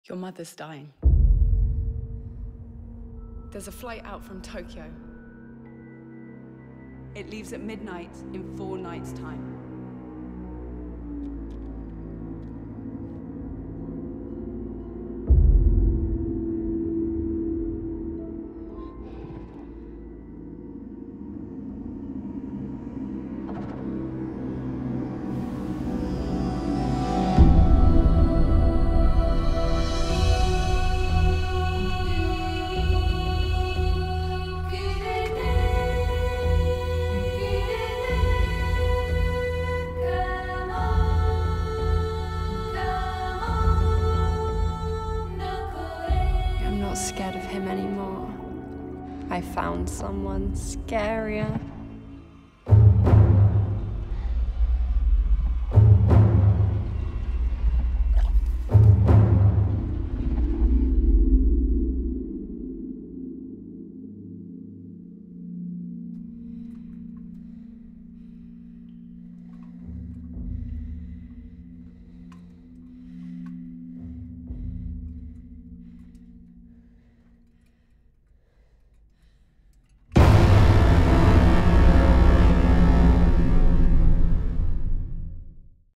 Your mother's dying. There's a flight out from Tokyo. It leaves at midnight in 4 nights' time. I'm not scared of him anymore. I found someone scarier.